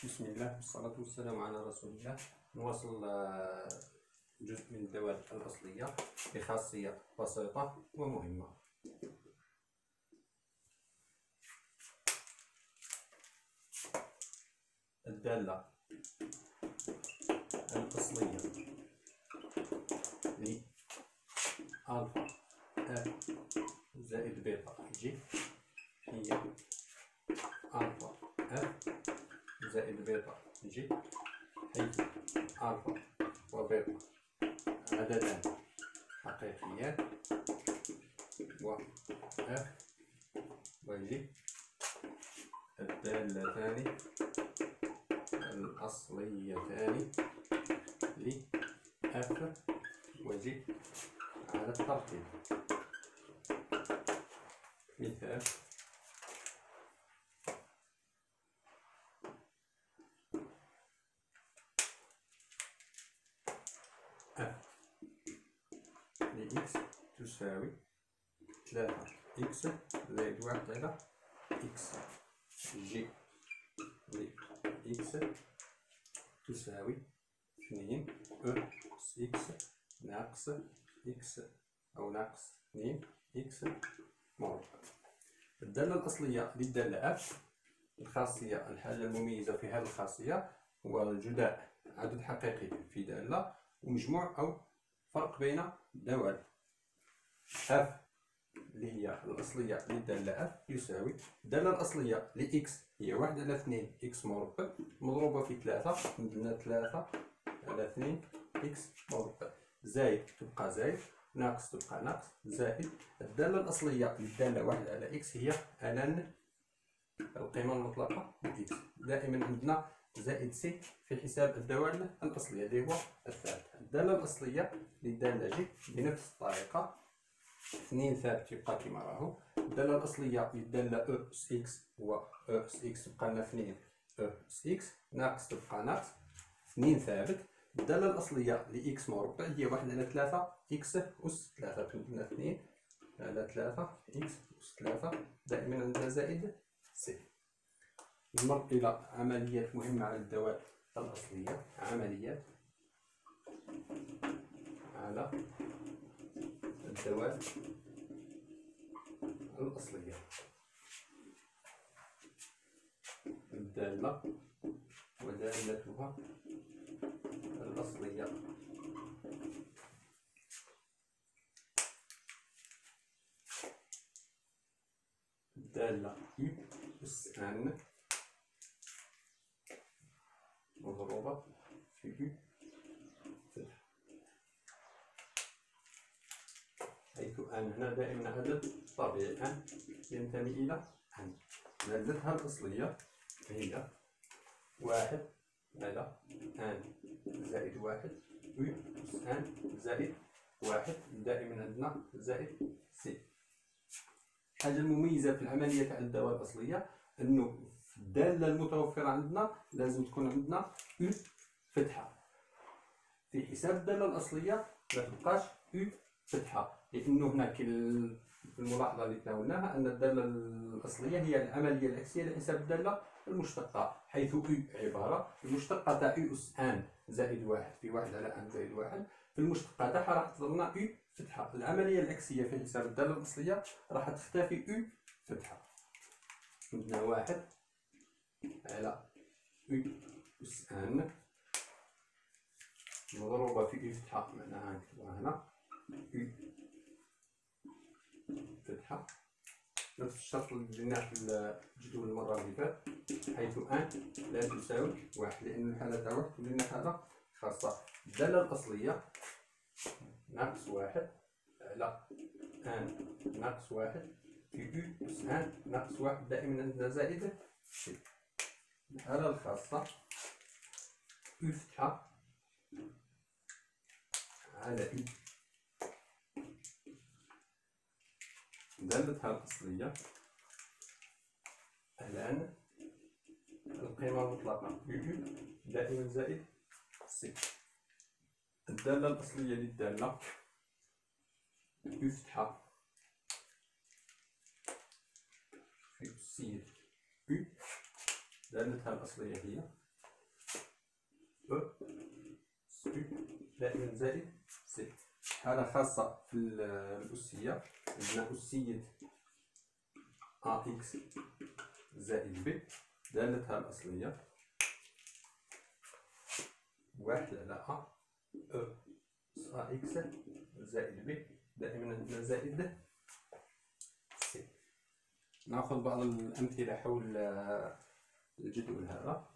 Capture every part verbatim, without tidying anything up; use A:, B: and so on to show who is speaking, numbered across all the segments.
A: بسم الله والصلاة والسلام على رسول الله. نواصل جزء من الدوال الأصلية بخاصية بسيطة ومهمة. الدالة الأصلية ل ألفا اف زائد بيتا جي هي ألفا اف زائد بيتا جي، حيث ألفا وبيتا عددان حقيقيان و اف وجي الدالتان الأصليتان ل اف وجي على الترتيب. مثال: اف لإكس تساوي ثلاثة إكس زائد واحد على إكس، جي لإكس تساوي اثنين أو إكس ناقص إكس أو ناقص اثنين إكس مربع. الدالة الأصلية للدالة اف، الخاصية الحاجة المميزة في هذه الخاصية هو وجود عدد حقيقي في دالة ومجموع أو فرق بين دوال. اف اللي هي الأصلية للدالة اف يساوي الدالة الأصلية لإكس هي واحد على اثنين إكس مربع مضروبة في ثلاثة، عندنا ثلاثة على اثنين إكس مربع، زائد تبقى زائد، ناقص تبقى ناقص، زائد الدالة الأصلية للدالة واحد على إكس هي لن القيمة المطلقة لإكس. دائما عندنا زائد سي في حساب الدوال الأصلية اللي هو الثابت. الدالة الأصلية للدالة جي بنفس الطريقة، اثنين ثابت يبقى كما راهو. الدالة الأصلية للدالة أو اس إكس هو أو اس إكس تبقى لنا اثنين أو اس إكس، ناقص تبقى ناقص، اثنين ثابت. الدالة الأصلية لإكس مربع هي واحد على ثلاثة إكس أس ثلاثة، عندنا اثنين على ثلاثة إكس أس ثلاثة، دائما عندنا زائد سي. نمر إلى عمليات مهمة على الدوال الأصلية. عمليات على الدوال الأصلية. الدالة ودالتها الأصلية. الدالة يو أس أن مضروبة في يو فتح، حيث أن هنا دائما عدد طبيعي أن ينتمي إلى أن. دالتها الأصلية هي واحد على أن زائد واحد يو أس أن زائد واحد، دائما عندنا زائد سي. الحاجة المميزة في العملية تاع الدالة الأصلية أنه في الدالة المتوفرة عندنا لازم تكون عندنا أو فتحة. في حساب الدالة الأصلية ما تبقاش أو فتحة، لأنه هنا في الملاحظة اللي تناولناها أن الدالة الأصلية هي العملية العكسية لحساب الدالة المشتقة، حيث أو عبارة المشتقة تاع أو أس أن زائد واحد في واحد على أن زائد واحد، في المشتقة تاعها راح تظلنا أو فتحة. العملية العكسية في حساب الدالة الأصلية راح تختفي أو فتحة. عندنا واحد على أو أس أن مضروبة في أو فتحة، معناها نكتبها هنا أو فتحة، نفس الشرط اللي درناه في الجدول المرة اللي فاتت، حيث أن لا تساوي واحد، لأن الحالة تاع واحد ولنا حالة خاصة. الدالة الأصلية ناقص واحد على أن ناقص واحد في أو أس أن ناقص واحد، دائما عندنا زائد سي. الحالة الخاصة أو فتحة على أو دالتها الأصلية الآن القيمة المطلقة أو دائما زائد سي. الدالة الأصلية للدالة أو فتحة في سي أو دالتها الأصلية هي أو أس أو دائما زائد سي. حالة خاصة في الأسية، عندنا أسية أ إكس زائد ب دالتها الأصلية واحد على أ أو أس أ إكس زائد ب دائما عندنا زائد سي. ناخذ بعض الأمثلة حول الجدول هذا.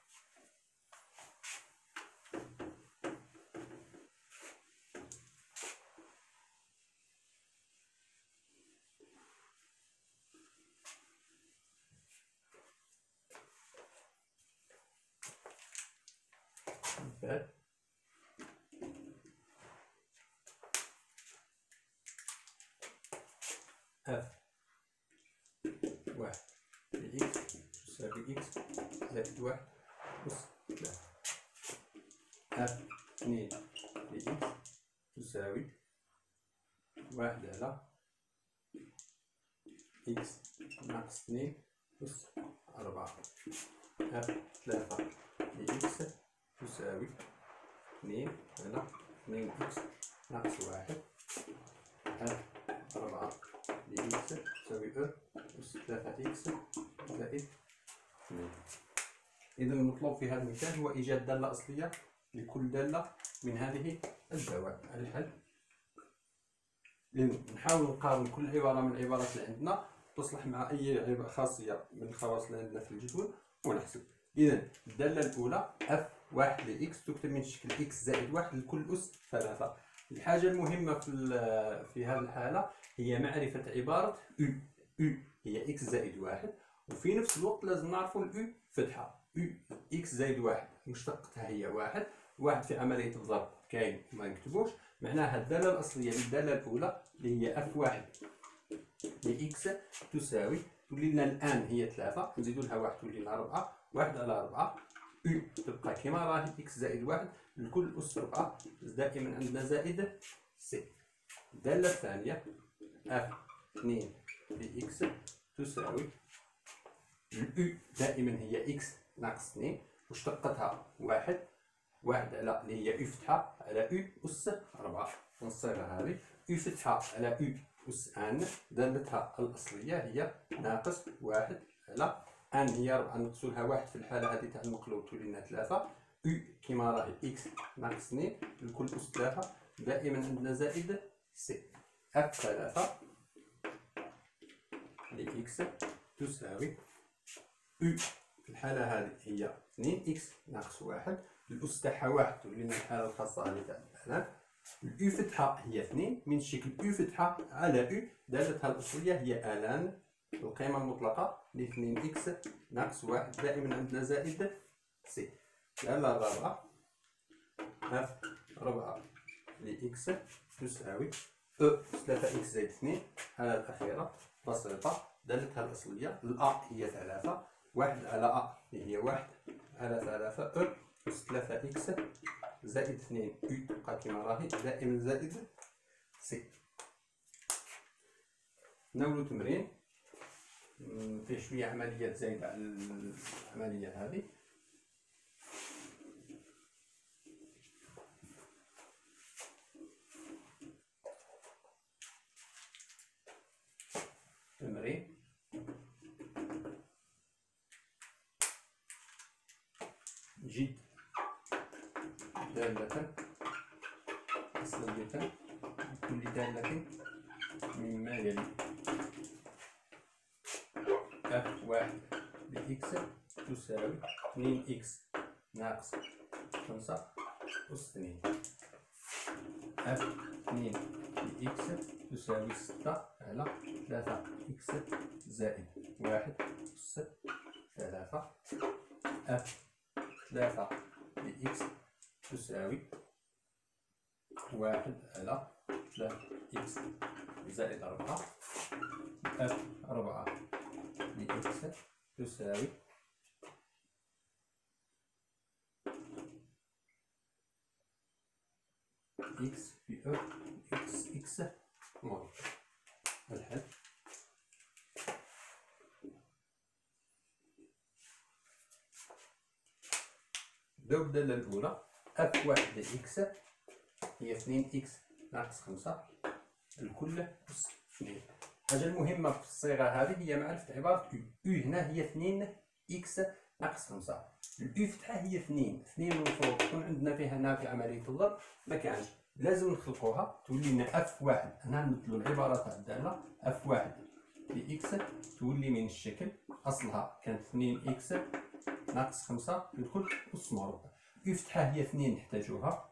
A: مثال اف واحد لإكس تساوي إكس زائد واحد أس ثلاثة. اف اثنين لإكس تساوي واحد على إكس ناقص اثنين أس أربعة. اف ثلاثة لإكس تساوي اثنين على اثنين إكس ناقص واحد. اف أربعة لإكس تساوي أو أس ثلاثة إكس زائد اثنين. إذا المطلوب في هذا المثال هو إيجاد دالة أصلية لكل دالة من هذه الدوال. الحل نحاول نقارن كل عبارة من العبارات اللي عندنا تصلح مع أي خاصية من الخواص اللي عندنا في الجدول ونحسب. إذا الدالة الأولى اف واحد لإكس تكتب من شكل إكس زائد واحد لكل أس ثلاثة. الحاجة المهمة في في هذه الحالة هي معرفة عبارة أو. أو هي إكس زائد واحد، وفي نفس الوقت لازم نعرفوا الأو فتحة. أو إكس زائد واحد مشتقتها هي واحد. واحد في عملية الضرب كاين ما نكتبوش، معناها الدالة الأصلية للدالة الأولى اللي هي اف واحد لإكس تساوي تولي لنا الآن هي ثلاثة، نزيدو لها واحد تولي لنا أربعة. واحد على أربعة أو تبقى كما راهي إكس زائد واحد لكل أس أربعة، دائما عندنا زائد سي. الدالة الثانية اف اثنين لإكس تساوي الأو دائما هي إكس ناقص اثنين مشتقتها واحد. واحد على اللي هي أو فتحة على أو أس أربعة، نصيغها هذه أو فتحة على أو أس أن دالتها الأصلية هي ناقص واحد على أن هي أربعة، نقصو لها واحد في الحالة هذه تاع المقلوب تولي لنا ثلاثة. أو كيما راهي إكس ناقص اثنين لكل أس ثلاثة، دائما عندنا زائد سي. اف ثلاثة لإكس تساوي أو في الحالة هذه هي اثنين إكس ناقص واحد، الأس تاعها واحد تولي لنا الحالة الخاصة هذه تاع الآن. الأو فتحة هي اثنين من شكل أو فتحة على أو دالتها الأصلية هي آلان القيمة المطلقة لاثنين إكس ناقص واحد، دائما عندنا زائد سي. الدالة الرابعة اف أربعة لإكس تساوي أو ثلاثة إكس زائد اثنين. الحالة الأخيرة بسيطة، دالتها الأصلية الأ هي ثلاثة، واحد على أ اللي هي واحد على ثلاثة أو أس ثلاثة إكس زائد اثنين أو تبقى كما راهي دائما زائد سي. نولو تمرين فيه شوية عمليات زايدة على العملية هذه. تمرين جد دالة أصلية كل دالة مما يلي اف واحد لإكس تساوي اثنين إكس ناقص خمسة أس اثنين. اف اثنين لإكس تساوي ستة على ثلاثة إكس زائد واحد أس ثلاثة. اف ثلاثة لإكس تساوي واحد على ثلاثة إكس زائد أربعة. اف أربعة لإكس تساوي إكس في أو إكس إكس مول. الحل نبداو بالدالة الأولى. اف واحد اكس هي اثنين اكس ناقص خمسة الكل أس اثنين. الحاجة المهمة في الصيغة هذه هي معرفة عبارة أو. أو هنا هي اثنين اكس ناقص خمسة. الأو فتحة هي اثنين. اثنين المفروض تكون عندنا فيها هنا في عملية الضرب ما كانش، لازم نخلقوها تولي لنا اف واحد. هنا نبدلو العبارة تاع الدالة اف واحد في اكس تولي من الشكل أصلها كانت اثنين اكس ناقص خمسة الكل أس مربع. أو فتحة هي اثنين نحتاجوها،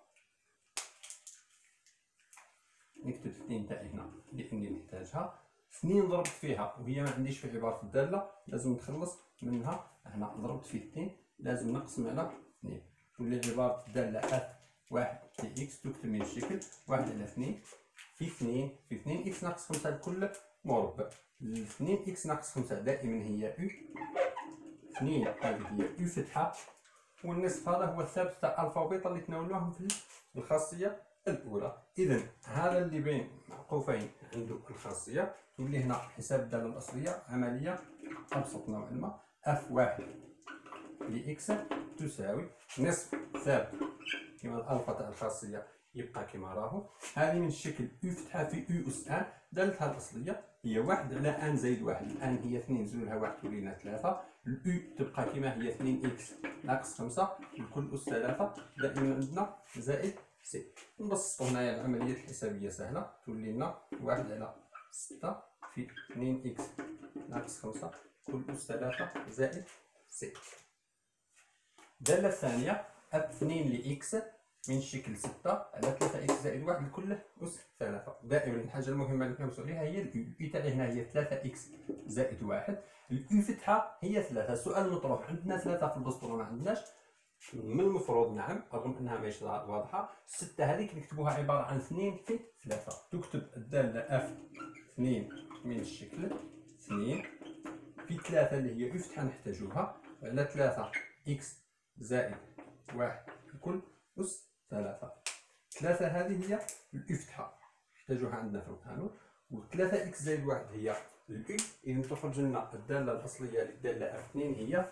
A: نكتب اثنين تاعي هنا لأني نحتاجها. اثنين ضربت فيها وهي ما عنديش في عبارة الدالة، لازم نتخلص منها. هنا ضربت في اثنين لازم نقسم على اثنين، تولي عبارة الدالة اف واحد في اكس تكتب من الشكل واحد على اثنين في اثنين في اثنين اكس ناقص خمسة الكل مربع. اثنين اكس ناقص خمسة دائما هي او. اثنين هذه هي او فتحة، والنصف هذا هو الثابت تاع الفا وبيتا اللي تناولوهم في الخاصية الأولى. إذا هذا اللي بين معقوفين عنده الخاصية، تولي هنا حساب الدالة الأصلية عملية أبسط نوعا ما. اف واحد لإكس تساوي نصف ثابت كما الألفا تاع الخاصية يبقى كما راهو. هذه من الشكل أو فتحة في أو أس أن. دالتها الأصلية هي واحد على أن زائد واحد. الآن هي اثنين زولها واحد تولي لنا ثلاثة. الأو تبقى كما هي اثنين إكس ناقص خمسة الكل أس ثلاثة دائما عندنا زائد سي. نبسطو هنايا العملية الحسابية سهلة، تولي لنا واحد على ستة في اثنين إكس ناقص خمسة كل أس ثلاثة زائد سي. الدالة الثانية اف اثنين لإكس من شكل ستة على ثلاثة إكس زائد واحد الكل أس ثلاثة. دائما الحاجة المهمة اللي كنمسو عليها هي الأو. الأو تاعي هنا هي ثلاثة إكس زائد واحد. الأو فتحة هي ثلاثة. السؤال مطروح عندنا ثلاثة في البسط ولا ما عندناش؟ من المفروض نعم، رغم انها ماهيش واضحه. ستة هذيك نكتبوها عباره عن اثنين في ثلاثة. تكتب الداله اف اثنين من الشكل اثنين في ثلاثة اللي هي افتحه نحتاجوها على ثلاثة اكس زائد واحد الكل أس ثلاثة. ثلاثة هذه هي الافتحه نحتاجوها عندنا في القانون، وثلاثة اكس زائد واحد هي الاي. اذا تخرج لنا الداله الاصليه للداله اف اثنين هي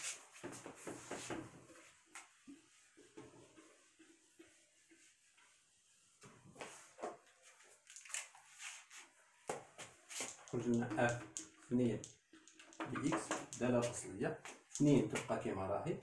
A: خرج لنا اف اثنين بإكس الدالة الأصلية اثنين تبقى كما راهي.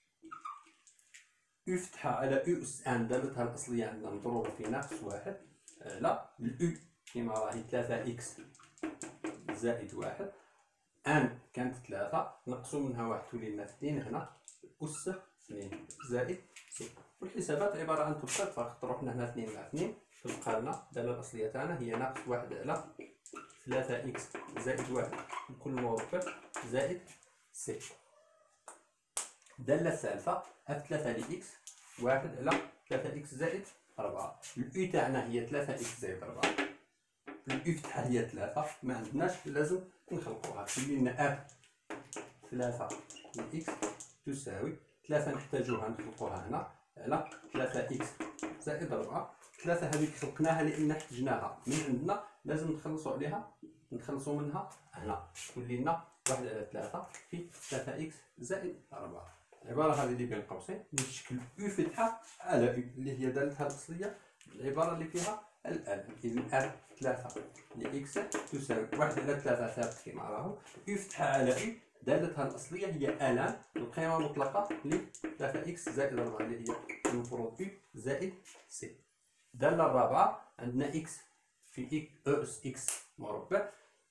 A: أو فتحة على أو أس أن دالتها الأصلية عندنا مضروبة في ناقص واحد على الأو كما راهي ثلاثة إكس زائد واحد. أن كانت ثلاثة نقصو منها واحد تولي لنا اثنين هنا أس اثنين زائد ستة. والحسابات عبارة عن تبسط فقط، رحنا هنا اثنين مع اثنين تبقى لنا الدالة الأصلية تاعنا هي ناقص واحد على ثلاثة إكس زائد واحد الكل مربع زائد ستة. الدالة الثالثة اف ثلاثة لإكس واحد على ثلاثة إكس زائد أربعة. الأو تاعنا هي ثلاثة إكس زائد أربعة. الأو فتحة هي ثلاثة ما عندناش، لازم نخلقوها. تولي لنا اف ثلاثة لإكس تساوي ثلاثة نحتاجوها نخلقوها هنا على ثلاثة إكس زائد أربعة. ثلاثة هذيك خلقناها لأن احتجناها من عندنا، لازم نخلصوا عليها نخلصوا منها هنا. تولي لنا واحد على ثلاثة في ثلاثة إكس زائد أربعة. العبارة هذه اللي بين قوسين من شكل أو فتحة على أو اللي هي دالتها الأصلية العبارة اللي فيها الآن. إذا اف ثلاثة لإكس تساوي واحد على ثلاثة ثابت كما راهو. أو فتحة على أو دالتها الأصلية هي الآن القيمة المطلقة ل ثلاثة إكس زائد أربعة اللي هي المفروض أو زائد سي. الدالة الرابعة عندنا إكس في أس إكس مربع.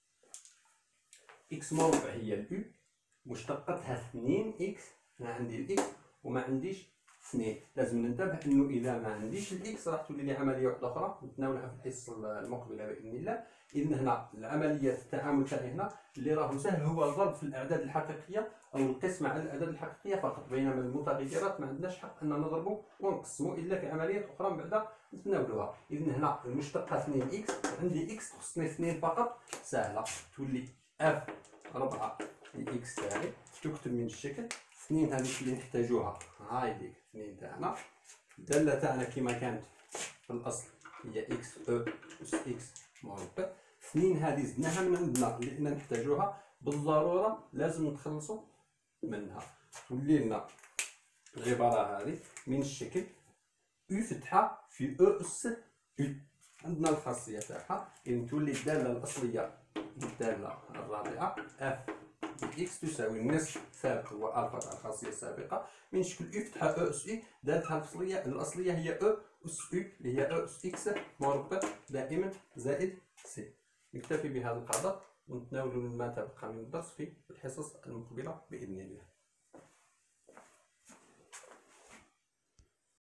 A: إكس مربع هي الأو مشتقتها اثنين إكس. أنا عندي الإكس وما عنديش اثنين، لازم ننتبه إنه إذا ما عنديش الإكس راح تولي لي عملية واحدة أخرى نتناولها في الحصة المقبلة بإذن الله. إذن هنا العملية التعامل تاعي هنا اللي راه سهل هو الضرب في الأعداد الحقيقية أو القسمة على الأعداد الحقيقية فقط، بينما المتغيرات ما عندناش حق أن نضربه ونقسمه إلا في عمليات أخرى من بعد نتناولوها. إذن هنا المشتقة اثنين إكس عندي إكس خصني اثنين فقط سهلة، تولي اف أربعة لإكس تاعي تكتب من الشكل اثنين هذيك اللي نحتاجوها هاي ديك اثنين تاعنا. الدالة تاعنا كما كانت في الأصل هي إكس أو أس إكس مربع. اثنين هذه زدناها من عندنا لأن نحتاجوها بالضرورة، لازم نتخلصوا منها. تولي لنا العبارة هذه من الشكل أو فتحة في أو أس أو. عندنا الخاصية تاعها إن تولي الدالة الأصلية الدالة الرابعة اف إكس تساوي النصف سابق هو ألفا تاع الخاصية السابقة من شكل أو فتحة أو أس أو. دالتها الأصلية الأصلية هي أو أس أو اللي هي أو أس إكس مربع دائما زائد سي. نكتفي بهذا القدر ونتناول ما تبقى من الدرس في الحصص المقبلة بإذن الله.